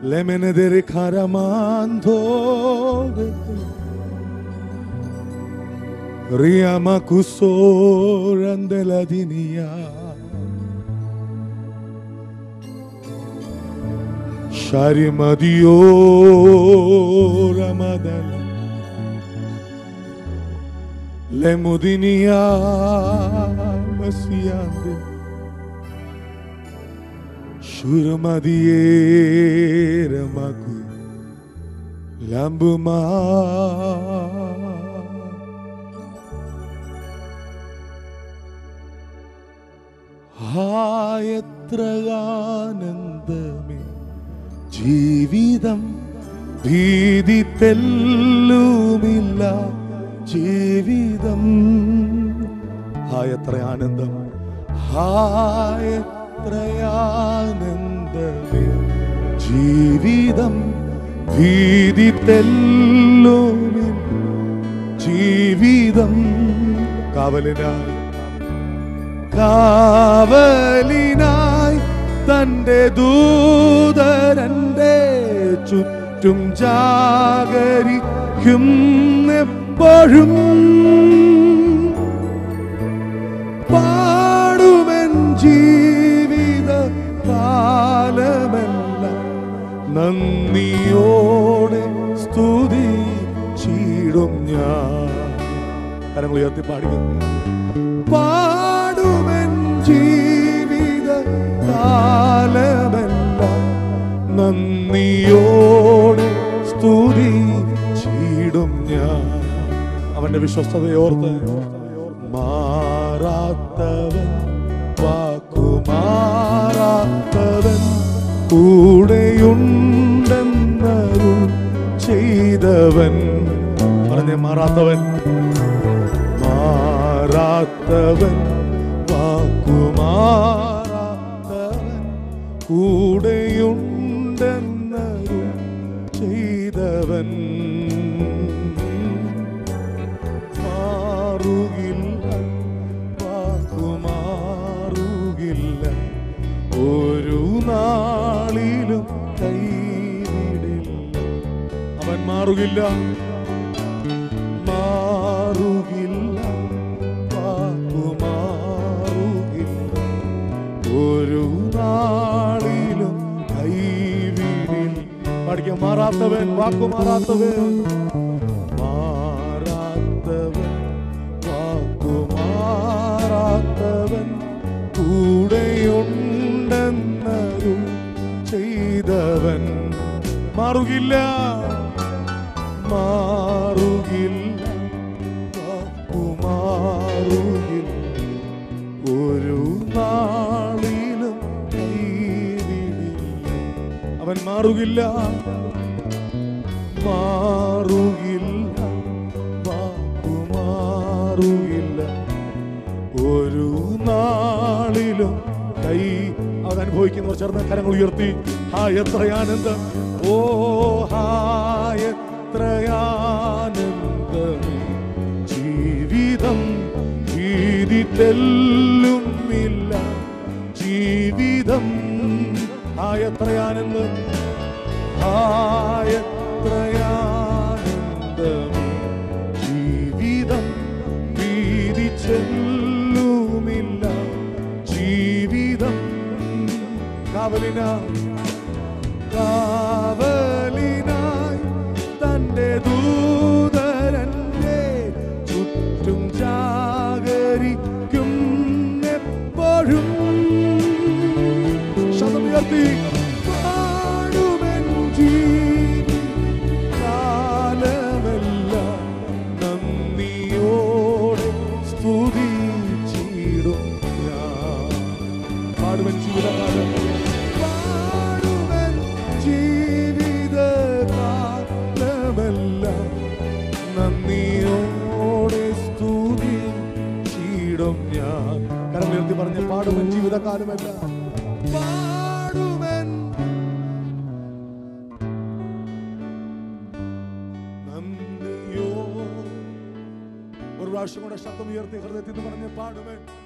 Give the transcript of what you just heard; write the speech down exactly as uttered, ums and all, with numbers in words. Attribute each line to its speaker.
Speaker 1: le menedere caramando riama cusoran della dinia Sharimadio Ramadala le mudinia masiande Shurmadiera maku lambuma hayatraganandame ജീവിതം ഭീതി തെല്ലുമില്ല ജീവിതം ഹായത്ര ആനന്ദം ഹായത്രയാനന്ദമേ ജീവിതം ഭീതി തെല്ലുമില്ല ജീവിതം കാവലിനായി കാവലിനായി തന്റെ ദൂതരന്റെ ചുറ്റും ജാഗരിക്കും എപ്പോഴും പാടുമെൻ ജീവിത കാലമെല്ലാം നന്ദിയോടെ സ്തുതിച്ചിടും ഞാൻ കരങ്ങൾ ഉയർത്തി പാടുക പാടുമെൻ ജീവിത കാലമെല്ലാം നന്ദിയോടെ സ്തുതിച്ചിടും ഞാൻ അവന്റെ വിശ്വസ്തതയോർത്ത് മാറാത്തവൻ വാക്കുമാറാത്തവൻ കൂടെയുണ്ടെന്നരുൾ ചെയ്തവൻ പറഞ്ഞേ മാറാത്തവൻ മാറാത്തവൻ വാക്കുമാറാത്തവൻ കൂടെയുണ്ടെന്നരുൾ ചെയ്തവൻ മാറുകില്ല വാക്കുമാറുകില്ല ഒരു നാളിലും കൈവിടില്ല അവൻ മാറുകില്ല മാറുകില്ല വാക്കുമാറുകില്ല ഒരു നാളിലും കൈവിടില്ല പഠിക്കാം മാറാത്തവൻ വാക്കുമാറാത്തവൻ മാറാത്തവൻ വാക്കുമാറാത്തവൻ കൂടെയുണ്ടെന്നരുൾ ചെയ്തവൻ മാറുകില്ല മാറുകില്ല വാക്കുമാറുകില്ല ഒരു നാളിലും കൈവിടില്ല അവൻ മാറുകില്ല മാറുകില്ല വാക്കുമാറുകില്ല ഒരു നാളിലും കൈ അവൻ അനുഭവിക്കുന്നവർ ചേർന്ന് കരങ്ങൾ ഉയർത്തി ഹായത്രയാനന്ദം ഓ ഹായത്രയാനന്ദമേ ജീവിതം ഭീതി തെല്ലുമില്ല ജീവിതം ഹായത്രയാനന്ദം ഹായത്രയാനന്ദമേ ജീവിതം ഭീതി ചെല്ലുമില്ല ജീവിതം കാവലിനായി കാവലിനായി തന്റെ ദൂതരന്റെ ചുറ്റും ജാഗരിക്കും എപ്പോഴും ശബ്ദം ഉയർത്തി പാടുമെൻ ജീവിത കാലമെല്ലാം നന്ദിയോടെ സ്തുതിച്ചിടും ഞാൻ പാടുമെൻ ജീവിതകാലം പാടുമെൻ ജീവിതകാലമെല്ലാം നന്ദിയോടെ സ്തുതിച്ചിടും ഞാൻ കരം ഉയർത്തി പറഞ്ഞ പാടുമെൻ ജീവിതകാലമെല്ലാം പാടുമെൻ നന്ദിയോ ഒരു പ്രാവശ്യം കൂടെ ശബ്ദം ഉയർത്തി ഹൃദയത്തിൽ നിന്ന് പറഞ്ഞ് പാടുമെൻ